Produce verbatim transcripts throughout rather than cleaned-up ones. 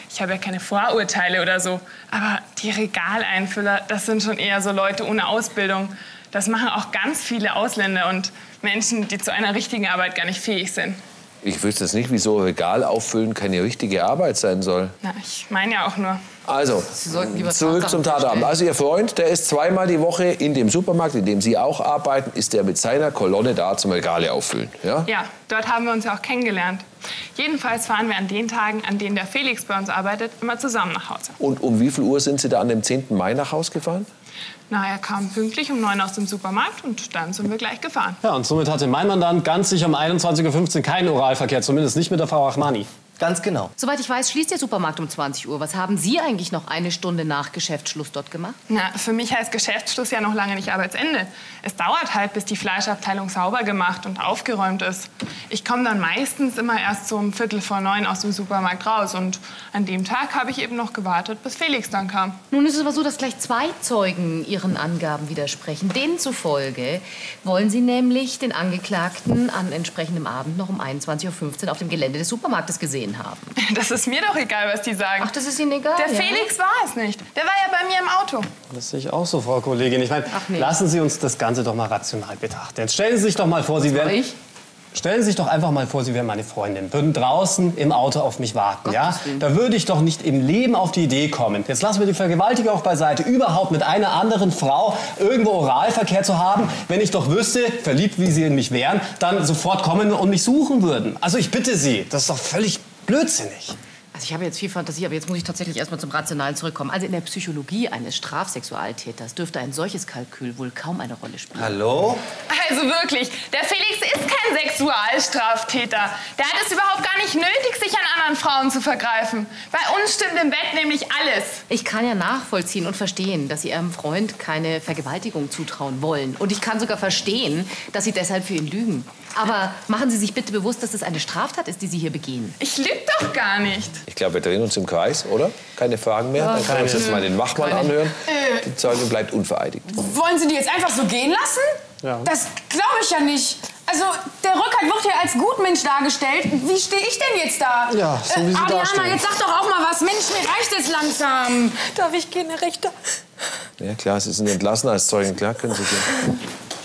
ich habe ja keine Vorurteile oder so. Aber die Regaleinfüller, das sind schon eher so Leute ohne Ausbildung. Das machen auch ganz viele Ausländer und Menschen, die zu einer richtigen Arbeit gar nicht fähig sind. Ich wüsste jetzt nicht, wieso Regal auffüllen keine richtige Arbeit sein soll. Na, ich meine ja auch nur. Also, zurück zum Tatabend. Also Ihr Freund, der ist zweimal die Woche in dem Supermarkt, in dem Sie auch arbeiten, ist der mit seiner Kolonne da zum Regale auffüllen, ja? Ja, dort haben wir uns ja auch kennengelernt. Jedenfalls fahren wir an den Tagen, an denen der Felix bei uns arbeitet, immer zusammen nach Hause. Und um wie viel Uhr sind Sie da an dem zehnten Mai nach Hause gefahren? Na, er kam pünktlich um neun aus dem Supermarkt und dann sind wir gleich gefahren. Ja, und somit hatte mein Mandant ganz sicher um einundzwanzig Uhr fünfzehn keinen Oralverkehr, zumindest nicht mit der Frau Rachmani. Ganz genau. Soweit ich weiß, schließt der Supermarkt um zwanzig Uhr. Was haben Sie eigentlich noch eine Stunde nach Geschäftsschluss dort gemacht? Na, für mich heißt Geschäftsschluss ja noch lange nicht Arbeitsende. Es dauert halt, bis die Fleischabteilung sauber gemacht und aufgeräumt ist. Ich komme dann meistens immer erst so um Viertel vor neun aus dem Supermarkt raus. Und an dem Tag habe ich eben noch gewartet, bis Felix dann kam. Nun ist es aber so, dass gleich zwei Zeugen Ihren Angaben widersprechen. Denen zufolge wollen Sie nämlich den Angeklagten an entsprechendem Abend noch um einundzwanzig Uhr fünfzehn auf dem Gelände des Supermarktes gesehen haben. Das ist mir doch egal, was die sagen. Ach, das ist Ihnen egal? Der ja? Felix war es nicht. Der war ja bei mir im Auto. Das sehe ich auch so, Frau Kollegin. Ich meine, nee. lassen Sie uns das Ganze doch mal rational betrachten. Jetzt stellen Sie sich doch mal vor, Sie wären... Ich? Stellen Sie sich doch einfach mal vor, Sie wären meine Freundin, würden draußen im Auto auf mich warten, ja? Da würde ich doch nicht im Leben auf die Idee kommen, jetzt lassen wir die Vergewaltiger auch beiseite, überhaupt mit einer anderen Frau irgendwo Oralverkehr zu haben, wenn ich doch wüsste, verliebt wie Sie in mich wären, dann sofort kommen und mich suchen würden. Also ich bitte Sie, das ist doch völlig blödsinnig. Also ich habe jetzt viel Fantasie, aber jetzt muss ich tatsächlich erst mal zum Rationalen zurückkommen. Also in der Psychologie eines Strafsexualtäters dürfte ein solches Kalkül wohl kaum eine Rolle spielen. Hallo? Also wirklich, der Felix ist kein Sexualstraftäter. Der hat es überhaupt gar nicht nötig, sich an anderen Frauen zu vergreifen. Bei uns stimmt im Bett nämlich alles. Ich kann ja nachvollziehen und verstehen, dass Sie Ihrem Freund keine Vergewaltigung zutrauen wollen. Und ich kann sogar verstehen, dass Sie deshalb für ihn lügen. Aber machen Sie sich bitte bewusst, dass das eine Straftat ist, die Sie hier begehen. Ich lüge doch gar nicht. Ich glaube, wir drehen uns im Kreis, oder? Keine Fragen mehr? Ja, Dann können wir uns jetzt mal den Wachmann keine. anhören. Äh. Die Zeugin bleibt unvereidigt. Wollen Sie die jetzt einfach so gehen lassen? Ja. Das glaube ich ja nicht. Also, der Rückhalt wird ja als Gutmensch dargestellt. Wie stehe ich denn jetzt da? Ja, so wie Sie Adriana, dastehen. jetzt sag doch auch mal was. Mensch, mir reicht es langsam. Darf ich gehen, Herr Richter? Ja, klar, Sie sind entlassen als Zeugen. Klar, können Sie gehen.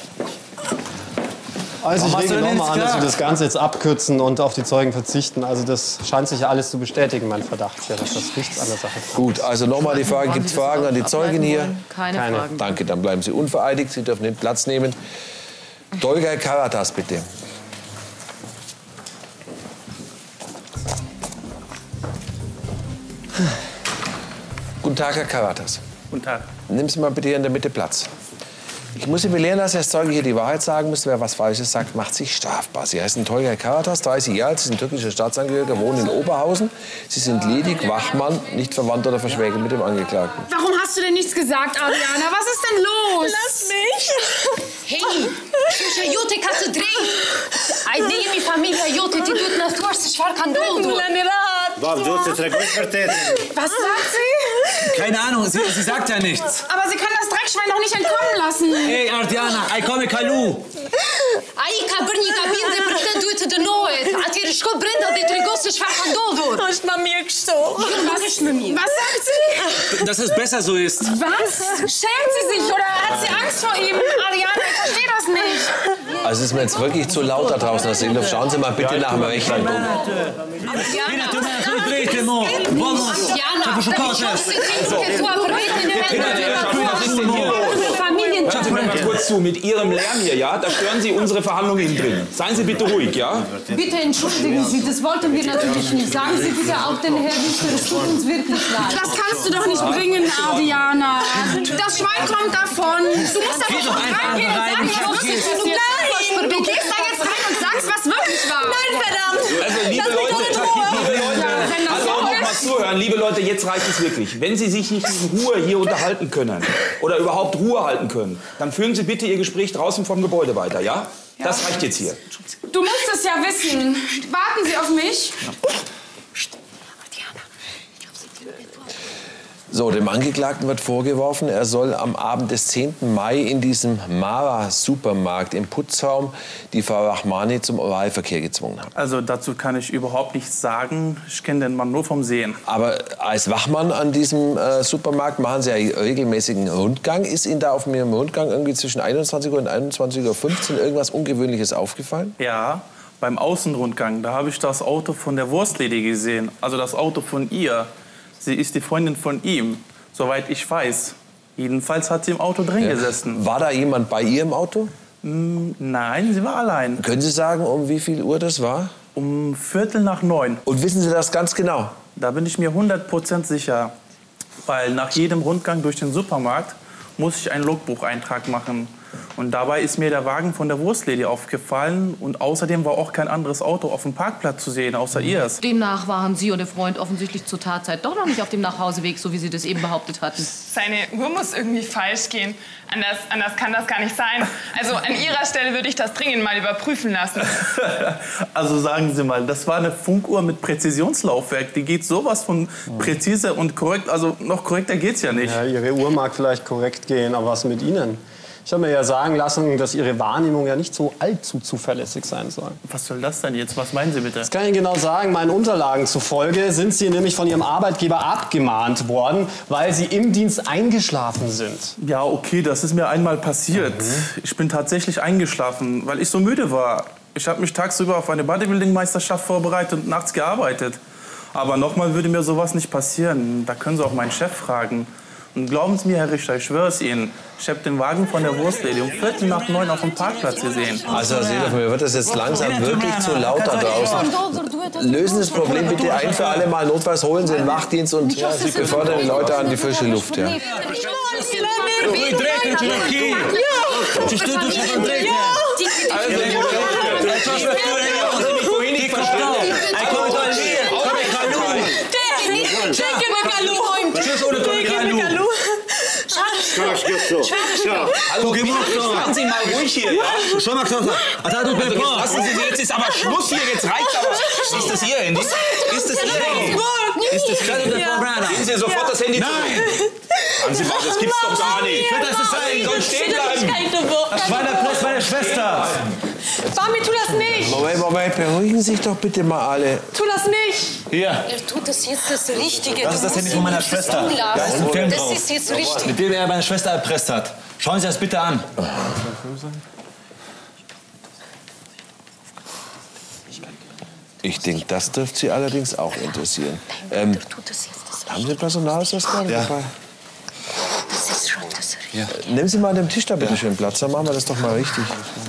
Also ich Warum hast rege du denn noch mal an, jetzt dass wir gesagt? das Ganze jetzt abkürzen und auf die Zeugen verzichten. Also das scheint sich ja alles zu bestätigen, mein Verdacht. Ja, dass das nichts an der Sache ist. Gut, also nochmal die Frage. Gibt es Sie das Fragen an die ableiten Zeugin hier? wollen? Keine, Keine. Fragen. Danke, dann bleiben Sie unvereidigt. Sie dürfen den Platz nehmen. Dolga Karatas, bitte. Guten Tag, Herr Karatas. Guten Tag. Nehmen Sie mal bitte hier in der Mitte Platz. Ich muss Sie belehren, dass als Zeuge hier die Wahrheit sagen müssen. Wer was Falsches sagt, macht sich strafbar. Sie heißen Tolga Karatas, dreißig Jahre alt, Sie sind türkischer Staatsangehöriger, wohnen in Oberhausen. Sie sind ledig, Wachmann, nicht verwandt oder verschwägert mit dem Angeklagten. Warum hast du denn nichts gesagt, Adriana? Was ist denn los? Lass mich! Hej, слушай, jo ти като дрей. Айде ми фамилия, jo ти ти тут на торс шваркан долу. Was sagt sie? Keine Ahnung, sie, sie sagt ja nichts. Aber sie kann das Dreckschwein doch nicht entkommen lassen. Hey, Ardiana, ai come Kalu. Aici bărnica binde pretendujete de noi. Atire șco Brenda de trigose șvarkan doldu. Du hast mit mir gestochen. Was, was sagt sie? Dass es besser so ist. Was? Schämt sie sich oder hat sie Angst vor ihm? Adriana, ich verstehe das nicht. Also es ist mir jetzt wirklich zu laut da draußen, Herr Seehofer. Schauen Sie mal bitte nach dem Rechten. Bine, tu mi-ai spus prieteni, vamos. Diana, Familien. Hören Sie mir mal kurz zu, mit Ihrem Lärm hier, ja? Da stören Sie unsere Verhandlungen drin. Seien Sie bitte ruhig, ja? Bitte entschuldigen Sie, das wollten wir natürlich nicht. Sagen Sie bitte auch den Herrn Richter, es tut uns wirklich leid. Das kannst du doch nicht bringen, Adriana. Das Schwein kommt davon. Du musst da doch reingehen und sagen, was wirklich passiert. Nein, du gehst da jetzt rein und sagst, was wirklich war. Nein, verdammt. Also, liebe Leute, liebe Leute, also noch mal zuhören, liebe Leute, jetzt reicht es wirklich. Wenn Sie sich nicht in Ruhe hier unterhalten können oder überhaupt Ruhe halten können, dann führen Sie bitte Ihr Gespräch draußen vom Gebäude weiter, ja? Das reicht jetzt hier. Du musst es ja wissen. Warten Sie auf mich. So, dem Angeklagten wird vorgeworfen, er soll am Abend des zehnten Mai in diesem Mara-Supermarkt im Putzraum die Frau Rahmani zum Oralverkehr gezwungen haben. Also dazu kann ich überhaupt nichts sagen. Ich kenne den Mann nur vom Sehen. Aber als Wachmann an diesem äh, Supermarkt machen Sie ja regelmäßigen Rundgang. Ist Ihnen da auf Ihrem Rundgang irgendwie zwischen einundzwanzig Uhr und einundzwanzig Uhr fünfzehn irgendwas Ungewöhnliches aufgefallen? Ja, beim Außenrundgang. Da habe ich das Auto von der Wurstlady gesehen. Also das Auto von ihr. Sie ist die Freundin von ihm, soweit ich weiß. Jedenfalls hat sie im Auto drin ja. gesessen. War da jemand bei ihr im Auto? Mm, nein, sie war allein. Können Sie sagen, um wie viel Uhr das war? Um Viertel nach neun. Und wissen Sie das ganz genau? Da bin ich mir hundert Prozent sicher. Weil nach jedem Rundgang durch den Supermarkt muss ich einen Logbucheintrag machen. Und dabei ist mir der Wagen von der Wurstlady aufgefallen. Und außerdem war auch kein anderes Auto auf dem Parkplatz zu sehen, außer ihrs. Demnach waren Sie und Ihr Freund offensichtlich zur Tatzeit doch noch nicht auf dem Nachhauseweg, so wie Sie das eben behauptet hatten. Seine Uhr muss irgendwie falsch gehen. Anders, anders kann das gar nicht sein. Also an Ihrer Stelle würde ich das dringend mal überprüfen lassen. Also sagen Sie mal, das war eine Funkuhr mit Präzisionslaufwerk. Die geht sowas von präzise und korrekt. Also noch korrekter geht's ja nicht. Ja, Ihre Uhr mag vielleicht korrekt gehen, aber was mit Ihnen? Ich habe mir ja sagen lassen, dass Ihre Wahrnehmung ja nicht so allzu zuverlässig sein soll. Was soll das denn jetzt? Was meinen Sie bitte? Das kann ich Ihnen genau sagen. Meinen Unterlagen zufolge sind Sie nämlich von Ihrem Arbeitgeber abgemahnt worden, weil Sie im Dienst eingeschlafen sind. Ja, okay, das ist mir einmal passiert. Mhm. Ich bin tatsächlich eingeschlafen, weil ich so müde war. Ich habe mich tagsüber auf eine Bodybuilding-Meisterschaft vorbereitet und nachts gearbeitet. Aber nochmal würde mir sowas nicht passieren. Da können Sie auch meinen Chef fragen. Und glauben Sie mir, Herr Richter, ich schwöre es Ihnen, ich habe den Wagen von der Wurstlady um Viertel nach neun auf dem Parkplatz gesehen. Also, Herr Seehofer, mir wird das jetzt langsam wirklich zu laut da draußen. Lösen Sie das Problem bitte ein für alle Mal. Notfalls holen Sie den Wachdienst und befördern die Leute an die frische Luft. Ja. Hallo, seien Sie mal ruhig hier, ja? Also lassen Sie jetzt ist aber Schluss hier, jetzt reicht's aber. Ist das Ihr Handy? Ist das Ihr Handy? Ist das Ihr Handy? Geben Sie sofort das Handy zurück. Sagen Sie mal, das gibt's doch gar nicht. Ich würde das sagen. Soll stehen bleiben. Das war der Plus meiner Schwester. Bami, tu das nicht! Moment, Moment, beruhigen sich doch bitte mal alle. Tu das nicht! Hier. Er tut das jetzt das Richtige. Das ist das Handy von meiner Schwester. Da ist ein Film das drauf. ist jetzt richtig. Mit dem er meine Schwester erpresst hat. Schauen Sie das bitte an. Ich denke, das dürfte Sie allerdings auch interessieren. Ähm, haben Sie Personalausweis gerade ja. dabei? Das ist schon das Richtige. Ja. Nehmen Sie mal an dem Tisch da bitte ja. schön Platz, dann machen wir das doch mal richtig.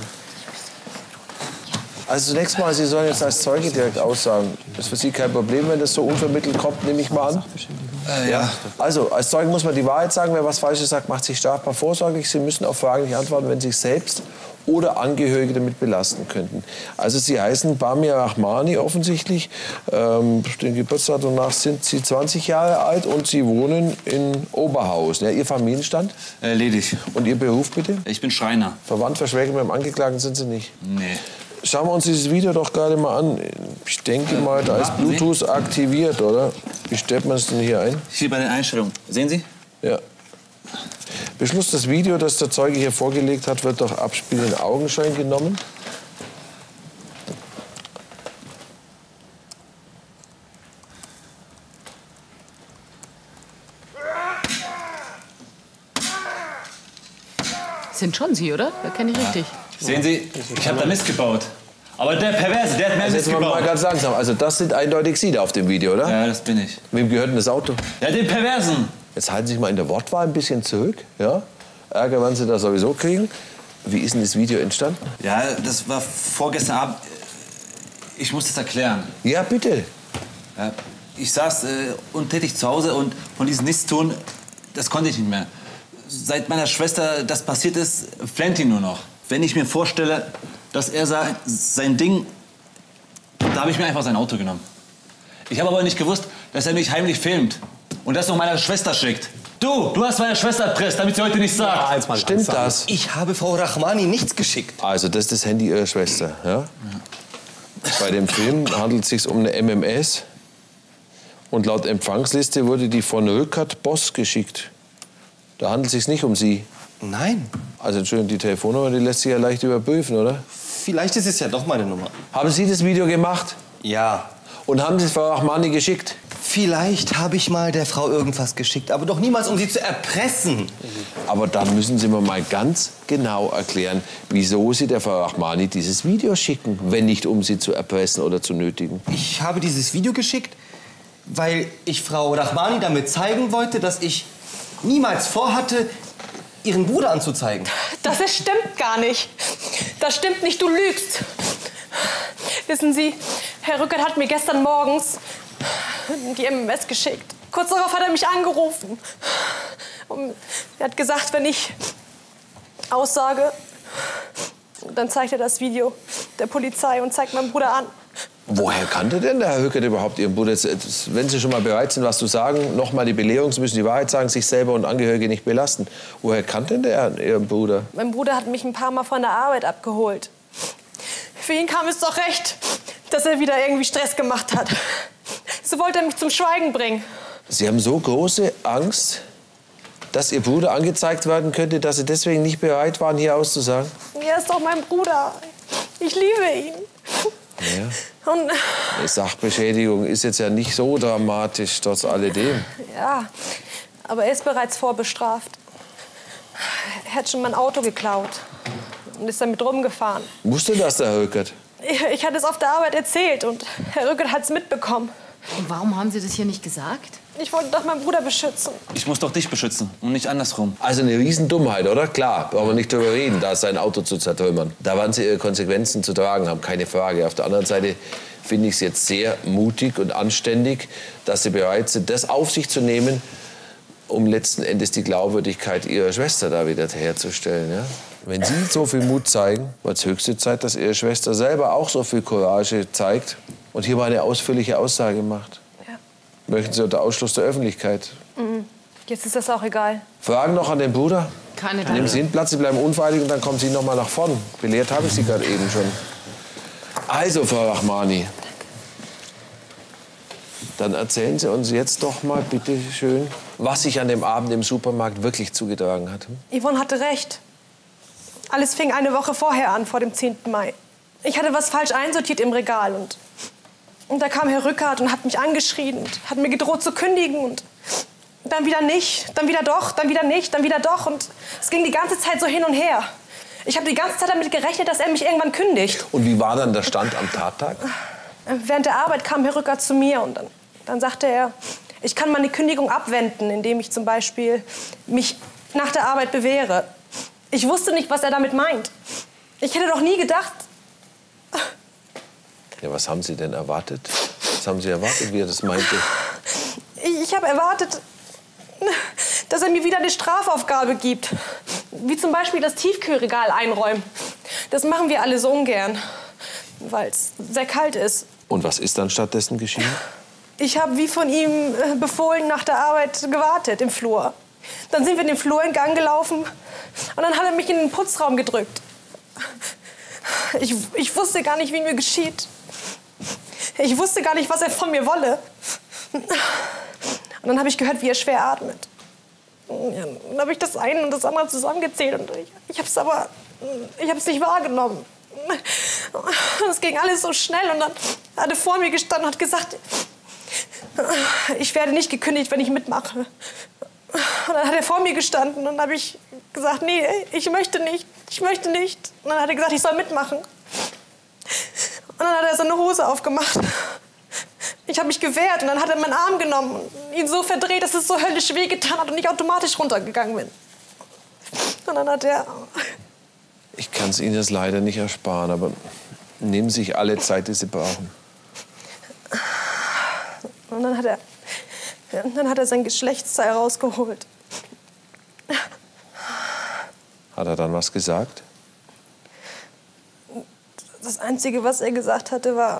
Also zunächst mal, Sie sollen jetzt als Zeuge direkt aussagen. Das ist für Sie kein Problem, wenn das so unvermittelt kommt, nehme ich mal an. Äh, ja. Also, als Zeuge muss man die Wahrheit sagen. Wer was Falsches sagt, macht sich strafbar vorsorglich. Sie müssen auf Fragen nicht antworten, wenn Sie sich selbst oder Angehörige damit belasten könnten. Also Sie heißen Bamia Rahmani offensichtlich. Ähm, dem Geburtsdatum nach sind Sie zwanzig Jahre alt und Sie wohnen in Oberhausen. Ja, Ihr Familienstand? Äh, ledig. Und Ihr Beruf bitte? Ich bin Schreiner. Verwandt, verschwägert mit dem Angeklagten sind Sie nicht? Nee. Schauen wir uns dieses Video doch gerade mal an. Ich denke mal, da ist Bluetooth aktiviert, oder? Wie stellt man es denn hier ein? Hier bei den Einstellungen. Sehen Sie? Ja. Beschluss, das Video, das der Zeuge hier vorgelegt hat, wird durch Abspielen in Augenschein genommen. Sind schon Sie, oder? Das kenne ich richtig. Sehen Sie, ich habe da Mist gebaut. Aber der Perverse, der hat mehr Also Mist jetzt mal gebaut. ganz langsam. Also das sind eindeutig Sie da auf dem Video, oder? Ja, das bin ich. Wem gehört denn das Auto? Ja, den Perversen. Jetzt halten Sie sich mal in der Wortwahl ein bisschen zurück. Ja? Ärger werden Sie da sowieso kriegen. Wie ist denn das Video entstanden? Ja, das war vorgestern Abend. Ich muss das erklären. Ja, bitte. Ja, ich saß äh, untätig zu Hause und von diesem Nichtstun, das konnte ich nicht mehr. Seit meiner Schwester das passiert ist, flennt ihn nur noch. Wenn ich mir vorstelle, dass er sein, sein Ding, da habe ich mir einfach sein Auto genommen. Ich habe aber nicht gewusst, dass er mich heimlich filmt und das noch meiner Schwester schickt. Du, du hast meine Schwester erpresst, damit sie heute nicht sagt. Ja, stimmt das? Ich habe Frau Rahmani nichts geschickt. Also das ist das Handy Ihrer Schwester, ja? Ja. Bei dem Film handelt es sich um eine M M S Und laut Empfangsliste wurde die von Rückert Boss geschickt. Da handelt es sich nicht um Sie. Nein. Also Entschuldigung, die Telefonnummer, die lässt sich ja leicht überprüfen, oder? Vielleicht ist es ja doch meine Nummer. Haben Sie das Video gemacht? Ja. Und haben Sie es Frau Rachmani geschickt? Vielleicht habe ich mal der Frau irgendwas geschickt, aber doch niemals, um sie zu erpressen. Aber dann müssen Sie mir mal ganz genau erklären, wieso Sie der Frau Rachmani dieses Video schicken, wenn nicht um sie zu erpressen oder zu nötigen. Ich habe dieses Video geschickt, weil ich Frau Rachmani damit zeigen wollte, dass ich niemals vorhatte, ihren Bruder anzuzeigen. Das ist, stimmt gar nicht. Das stimmt nicht, du lügst. Wissen Sie, Herr Rückert hat mir gestern morgens die M M S geschickt. Kurz darauf hat er mich angerufen. Und er hat gesagt, wenn ich aussage, dann zeigt er das Video der Polizei und zeigt meinen Bruder an. Woher kannte denn der Herr Rückert überhaupt Ihren Bruder? Wenn Sie schon mal bereit sind, was zu sagen, noch mal die Belehrung, Sie müssen die Wahrheit sagen, sich selber und Angehörige nicht belasten. Woher kannte denn der Ihren Bruder? Mein Bruder hat mich ein paar Mal von der Arbeit abgeholt. Für ihn kam es doch recht, dass er wieder irgendwie Stress gemacht hat. So wollte er mich zum Schweigen bringen. Sie haben so große Angst, dass Ihr Bruder angezeigt werden könnte, dass Sie deswegen nicht bereit waren, hier auszusagen? Er ist doch mein Bruder. Ich liebe ihn. Ja. Und, Die Sachbeschädigung ist jetzt ja nicht so dramatisch, trotz alledem. ja, aber er ist bereits vorbestraft. Er hat schon mein Auto geklaut und ist damit rumgefahren. Wusste das der Herr Rückert? Ich, ich hatte es auf der Arbeit erzählt und Herr Rückert hat es mitbekommen. Und warum haben Sie das hier nicht gesagt? Ich wollte doch meinen Bruder beschützen. Ich muss doch dich beschützen und nicht andersrum. Also eine Riesendummheit, oder? Klar, brauchen wir nicht drüber reden, da ist sein Auto zu zertrümmern. Da werden Sie Ihre Konsequenzen zu tragen haben, keine Frage. Auf der anderen Seite finde ich es jetzt sehr mutig und anständig, dass Sie bereit sind, das auf sich zu nehmen, um letzten Endes die Glaubwürdigkeit Ihrer Schwester da wieder herzustellen. Ja? Wenn Sie so viel Mut zeigen, wird es höchste Zeit, dass Ihre Schwester selber auch so viel Courage zeigt und hier mal eine ausführliche Aussage macht. Ja. Möchten Sie unter Ausschluss der Öffentlichkeit? Mhm. Jetzt ist das auch egal. Fragen noch an den Bruder? Keine Nehmen Sie hinten Platz, Sie bleiben unvereidigt und dann kommen Sie noch mal nach vorn. Belehrt habe ich Sie gerade eben schon. Also, Frau Rachmani, dann erzählen Sie uns jetzt doch mal bitte schön, was sich an dem Abend im Supermarkt wirklich zugetragen hat. Yvonne hatte recht. Alles fing eine Woche vorher an, vor dem zehnten Mai. Ich hatte was falsch einsortiert im Regal. Und, und da kam Herr Rückert und hat mich angeschrien und hat mir gedroht zu kündigen. Und dann wieder nicht, dann wieder doch, dann wieder nicht, dann wieder doch. Und es ging die ganze Zeit so hin und her. Ich habe die ganze Zeit damit gerechnet, dass er mich irgendwann kündigt. Und wie war dann der Stand am Tattag? Während der Arbeit kam Herr Rückert zu mir und dann, dann sagte er, ich kann meine Kündigung abwenden, indem ich zum Beispiel mich nach der Arbeit bewähre. Ich wusste nicht, was er damit meint. Ich hätte doch nie gedacht. Ja, was haben Sie denn erwartet? Was haben Sie erwartet, wie er das meinte? Ich, ich habe erwartet, dass er mir wieder eine Strafaufgabe gibt. Wie zum Beispiel das Tiefkühlregal einräumen. Das machen wir alle so ungern, weil es sehr kalt ist. Und was ist dann stattdessen geschehen? Ich habe wie von ihm befohlen nach der Arbeit gewartet im Flur. Dann sind wir in den Flur in Gang gelaufen und dann hat er mich in den Putzraum gedrückt. Ich, ich wusste gar nicht, wie mir geschieht. Ich wusste gar nicht, was er von mir wolle. Und dann habe ich gehört, wie er schwer atmet. Ja, dann habe ich das eine und das andere zusammengezählt und ich, ich habe es aber, ich habe es nicht wahrgenommen. Es ging alles so schnell und dann hat er vor mir gestanden und hat gesagt, ich werde nicht gekündigt, wenn ich mitmache. Und dann hat er vor mir gestanden und dann habe ich gesagt, nee, ich möchte nicht, ich möchte nicht. Und dann hat er gesagt, ich soll mitmachen. Und dann hat er seine Hose aufgemacht. Ich habe mich gewehrt und dann hat er meinen Arm genommen und ihn so verdreht, dass es so höllisch wehgetan hat und ich automatisch runtergegangen bin. Und dann hat er... Ich kann es Ihnen jetzt leider nicht ersparen, aber nehmen Sie sich alle Zeit, die Sie brauchen. Und dann hat er, dann hat er sein Geschlechtsteil rausgeholt. Hat er dann was gesagt? Das Einzige, was er gesagt hatte, war...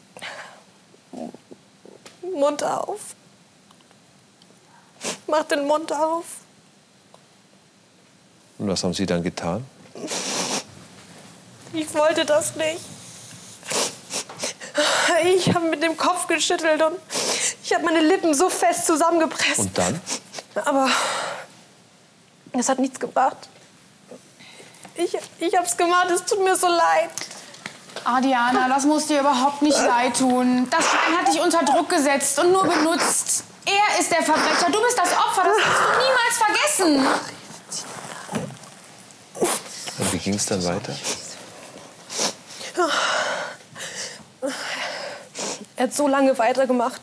Mund auf. Mach den Mund auf. Und was haben Sie dann getan? Ich wollte das nicht. Ich habe mit dem Kopf geschüttelt und Ich habe meine Lippen so fest zusammengepresst. Und dann? Aber das hat nichts gebracht. Ich, ich hab's gemacht, es tut mir so leid. Ah, Diana, das muss dir überhaupt nicht leid tun. Das Schwein hat dich unter Druck gesetzt und nur benutzt. Er ist der Verbrecher, du bist das Opfer, das kannst du niemals vergessen. Und wie ging's dann weiter? Er hat so lange weitergemacht,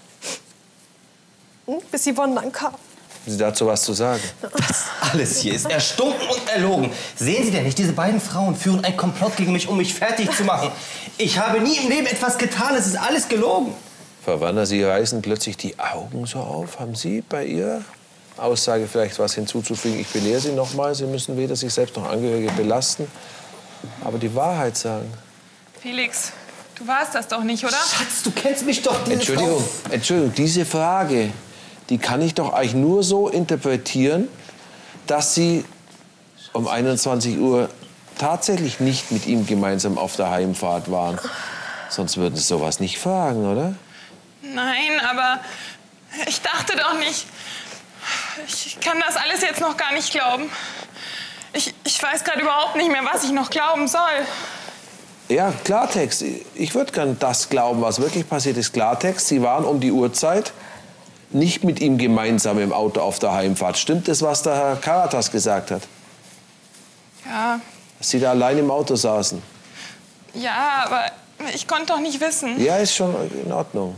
bis Yvonne dann kam. Haben Sie dazu was zu sagen? Alles hier ist erstunken und erlogen. Sehen Sie denn nicht, diese beiden Frauen führen einen Komplott gegen mich, um mich fertig zu machen. Ich habe nie im Leben etwas getan, es ist alles gelogen. Frau Werner, Sie reißen plötzlich die Augen so auf. Haben Sie bei Ihrer Aussage vielleicht was hinzuzufügen? Ich belehre Sie noch mal. Sie müssen weder sich selbst noch Angehörige belasten, aber die Wahrheit sagen. Felix, du warst das doch nicht, oder? Schatz, du kennst mich doch. Entschuldigung, Entschuldigung, diese Frage, die kann ich doch eigentlich nur so interpretieren, dass Sie um einundzwanzig Uhr tatsächlich nicht mit ihm gemeinsam auf der Heimfahrt waren. Sonst würden Sie sowas nicht fragen, oder? Nein, aber ich dachte doch nicht. Ich kann das alles jetzt noch gar nicht glauben. Ich, ich weiß gerade überhaupt nicht mehr, was ich noch glauben soll. Ja, Klartext. Ich würde gern das glauben, was wirklich passiert ist. Klartext, Sie waren um die Uhrzeit nicht mit ihm gemeinsam im Auto auf der Heimfahrt. Stimmt das, was der Herr Karatas gesagt hat? Ja. Dass Sie da allein im Auto saßen? Ja, aber ich konnte doch nicht wissen. Ja, ist schon in Ordnung.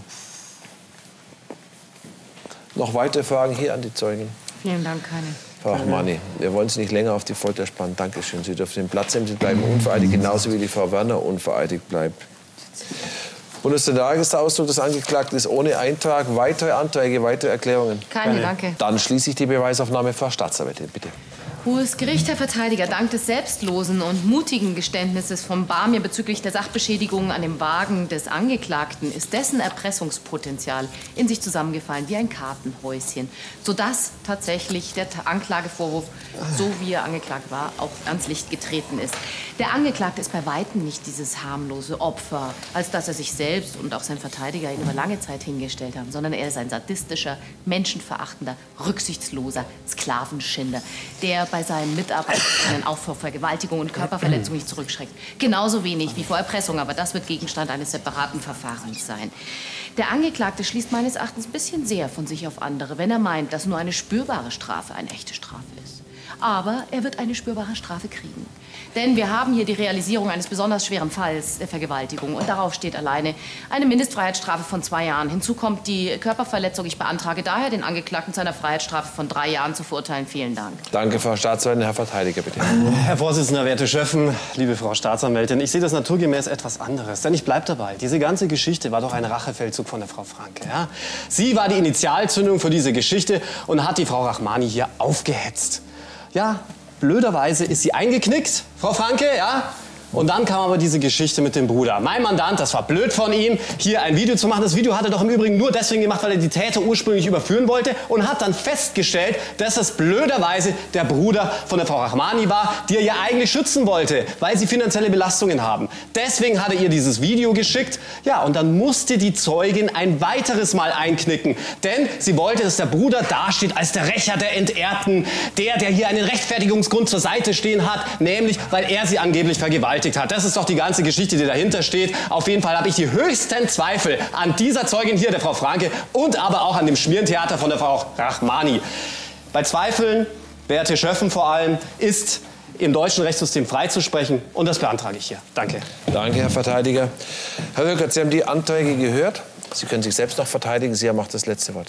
Noch weitere Fragen hier an die Zeugin? Vielen Dank, keine. Frau Achmani, wir wollen Sie nicht länger auf die Folter spannen. Dankeschön. Sie dürfen den Platz nehmen. Sie bleiben unvereidigt, genauso wie die Frau Werner unvereidigt bleibt. Bundesnotarius, der Ausdruck des Angeklagten ist ohne Eintrag. Weitere Anträge, weitere Erklärungen? Keine, danke. Dann schließe ich die Beweisaufnahme. Frau Staatsanwältin, bitte. Hohes Gericht, Herr Verteidiger, dank des selbstlosen und mutigen Geständnisses von Barmir bezüglich der Sachbeschädigung an dem Wagen des Angeklagten ist dessen Erpressungspotenzial in sich zusammengefallen wie ein Kartenhäuschen, sodass tatsächlich der Anklagevorwurf, so wie er angeklagt war, auch ans Licht getreten ist. Der Angeklagte ist bei weitem nicht dieses harmlose Opfer, als dass er sich selbst und auch sein Verteidiger ihn über lange Zeit hingestellt haben, sondern er ist ein sadistischer, menschenverachtender, rücksichtsloser Sklavenschinder, der bei seinen Mitarbeitern auch vor Vergewaltigung und Körperverletzung nicht zurückschreckt. Genauso wenig wie vor Erpressung, aber das wird Gegenstand eines separaten Verfahrens sein. Der Angeklagte schließt meines Erachtens ein bisschen sehr von sich auf andere, wenn er meint, dass nur eine spürbare Strafe eine echte Strafe ist. Aber er wird eine spürbare Strafe kriegen. Denn wir haben hier die Realisierung eines besonders schweren Falls der Vergewaltigung. Und darauf steht alleine eine Mindestfreiheitsstrafe von zwei Jahren. Hinzu kommt die Körperverletzung. Ich beantrage daher, den Angeklagten zu einer Freiheitsstrafe von drei Jahren zu verurteilen. Vielen Dank. Danke, Frau Staatsanwältin. Herr Verteidiger, bitte. Herr Vorsitzender, werte Schöffen, liebe Frau Staatsanwältin, ich sehe das naturgemäß etwas anderes. Denn ich bleibe dabei. Diese ganze Geschichte war doch ein Rachefeldzug von der Frau Franke. Ja? Sie war die Initialzündung für diese Geschichte und hat die Frau Rachmani hier aufgehetzt. Ja, blöderweise ist sie eingeknickt, Frau Franke, ja? Und dann kam aber diese Geschichte mit dem Bruder. Mein Mandant, das war blöd von ihm, hier ein Video zu machen. Das Video hat er doch im Übrigen nur deswegen gemacht, weil er die Täter ursprünglich überführen wollte und hat dann festgestellt, dass es blöderweise der Bruder von der Frau Rachmani war, die er ja eigentlich schützen wollte, weil sie finanzielle Belastungen haben. Deswegen hat er ihr dieses Video geschickt. Ja, und dann musste die Zeugin ein weiteres Mal einknicken. Denn sie wollte, dass der Bruder dasteht als der Rächer der Entehrten, der, der hier einen Rechtfertigungsgrund zur Seite stehen hat, nämlich, weil er sie angeblich vergewaltigt hat. Das ist doch die ganze Geschichte, die dahinter steht. Auf jeden Fall habe ich die höchsten Zweifel an dieser Zeugin hier, der Frau Franke, und aber auch an dem Schmierentheater von der Frau Rachmani. Bei Zweifeln, werte Schöffen vor allem, ist im deutschen Rechtssystem freizusprechen. Und das beantrage ich hier. Danke. Danke, Herr Verteidiger. Herr Rückert, Sie haben die Anträge gehört. Sie können sich selbst noch verteidigen. Sie haben auch das letzte Wort.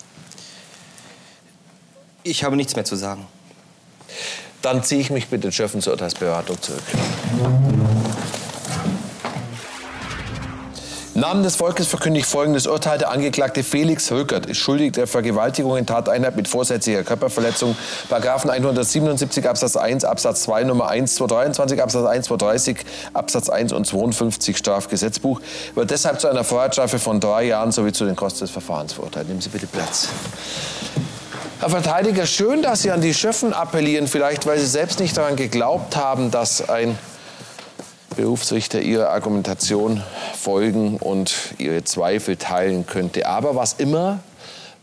Ich habe nichts mehr zu sagen. Dann ziehe ich mich mit den Schöffen zur Urteilsberatung zurück. Im Namen des Volkes verkündige ich folgendes Urteil. Der Angeklagte Felix Rückert ist schuldig der Vergewaltigung in Tateinheit mit vorsätzlicher Körperverletzung. Paragraphen hundertsiebenundsiebzig Absatz eins, Absatz zwei, Nummer eins, zweihundertdreiundzwanzig, Absatz eins, zweihundertdreißig, Absatz eins und zweiundfünfzig Strafgesetzbuch. Wird deshalb zu einer Freiheitsstrafe von drei Jahren sowie zu den Kosten des Verfahrens verurteilt. Nehmen Sie bitte Platz. Herr Verteidiger, schön, dass Sie an die Schöffen appellieren, vielleicht weil Sie selbst nicht daran geglaubt haben, dass ein Berufsrichter Ihrer Argumentation folgen und Ihre Zweifel teilen könnte. Aber was immer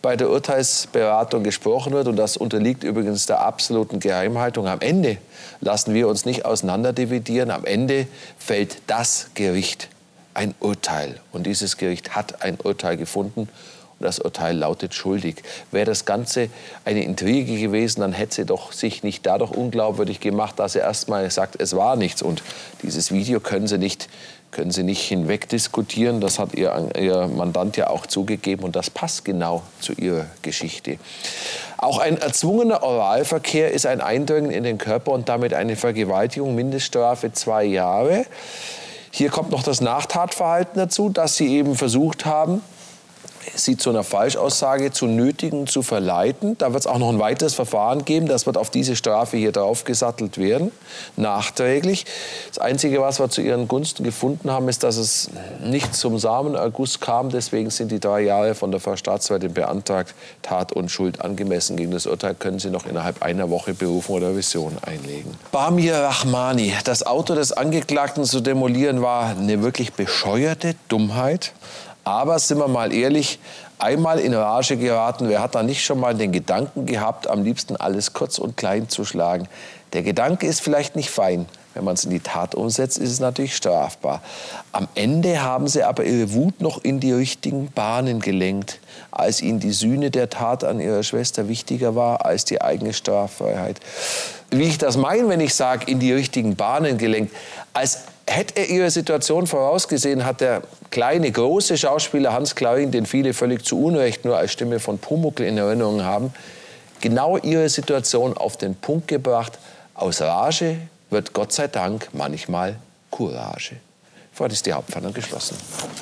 bei der Urteilsberatung gesprochen wird. Und das unterliegt übrigens der absoluten Geheimhaltung. Am Ende lassen wir uns nicht auseinanderdividieren. Am Ende fällt das Gericht ein Urteil. Und dieses Gericht hat ein Urteil gefunden. Und das Urteil lautet schuldig. Wäre das Ganze eine Intrige gewesen, dann hätte sie doch sich nicht dadurch unglaubwürdig gemacht, dass sie erst mal sagt, es war nichts. Und dieses Video können Sie nicht, können Sie nicht hinwegdiskutieren. Das hat ihr, ihr Mandant ja auch zugegeben. Und das passt genau zu Ihrer Geschichte. Auch ein erzwungener Oralverkehr ist ein Eindringen in den Körper und damit eine Vergewaltigung. Mindeststrafe zwei Jahre. Hier kommt noch das Nachtatverhalten dazu, dass Sie eben versucht haben, sie zu einer Falschaussage zu nötigen, zu verleiten. Da wird es auch noch ein weiteres Verfahren geben. Das wird auf diese Strafe hier draufgesattelt werden, nachträglich. Das Einzige, was wir zu ihren Gunsten gefunden haben, ist, dass es nicht zum Samenerguss kam. Deswegen sind die drei Jahre von der Frau Staatsanwältin beantragt. Tat und Schuld angemessen. Gegen das Urteil können Sie noch innerhalb einer Woche Berufung oder Revision einlegen. Bamir Rahmani. Das Auto des Angeklagten zu demolieren war eine wirklich bescheuerte Dummheit. Aber sind wir mal ehrlich, einmal in Rage geraten, wer hat da nicht schon mal den Gedanken gehabt, am liebsten alles kurz und klein zu schlagen? Der Gedanke ist vielleicht nicht fein. Wenn man es in die Tat umsetzt, ist es natürlich strafbar. Am Ende haben sie aber ihre Wut noch in die richtigen Bahnen gelenkt, als ihnen die Sühne der Tat an ihrer Schwester wichtiger war als die eigene Straffreiheit. Wie ich das meine, wenn ich sage, in die richtigen Bahnen gelenkt, als hätte er ihre Situation vorausgesehen, hat der kleine, große Schauspieler Hans Klarin, den viele völlig zu Unrecht nur als Stimme von Pumuckl in Erinnerung haben, genau ihre Situation auf den Punkt gebracht. Aus Rage wird Gott sei Dank manchmal Courage. Vorher ist die Hauptverhandlung geschlossen.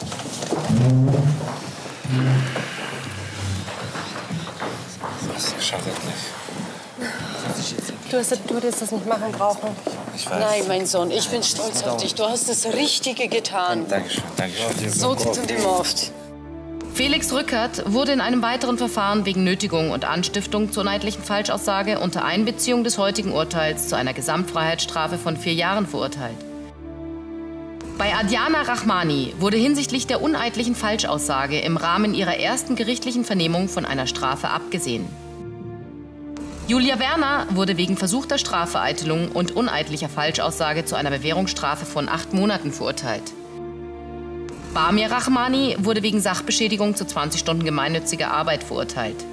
Das schadet nicht. Du, hast, du hättest das nicht machen brauchen. Ich weiß. Nein, mein Sohn, ich bin stolz auf dich. Du hast das Richtige getan. Dankeschön, Dankeschön. So tut es ihm oft. Felix Rückert wurde in einem weiteren Verfahren wegen Nötigung und Anstiftung zur uneidlichen Falschaussage unter Einbeziehung des heutigen Urteils zu einer Gesamtfreiheitsstrafe von vier Jahren verurteilt. Bei Adiana Rahmani wurde hinsichtlich der uneidlichen Falschaussage im Rahmen ihrer ersten gerichtlichen Vernehmung von einer Strafe abgesehen. Julia Werner wurde wegen versuchter Strafvereitelung und uneidlicher Falschaussage zu einer Bewährungsstrafe von acht Monaten verurteilt. Bamir Rahmani wurde wegen Sachbeschädigung zu zwanzig Stunden gemeinnütziger Arbeit verurteilt.